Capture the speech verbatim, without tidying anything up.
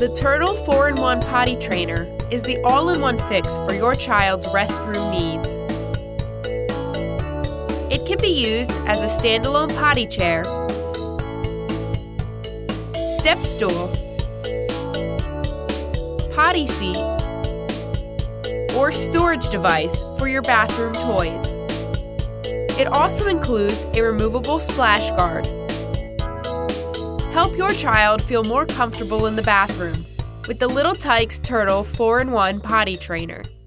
The Turtle four in one Potty Trainer is the all-in-one fix for your child's restroom needs. It can be used as a standalone potty chair, step stool, potty seat, or storage device for your bathroom toys. It also includes a removable splash guard. Help your child feel more comfortable in the bathroom with the little Tikes Turtle four in one Potty Trainer.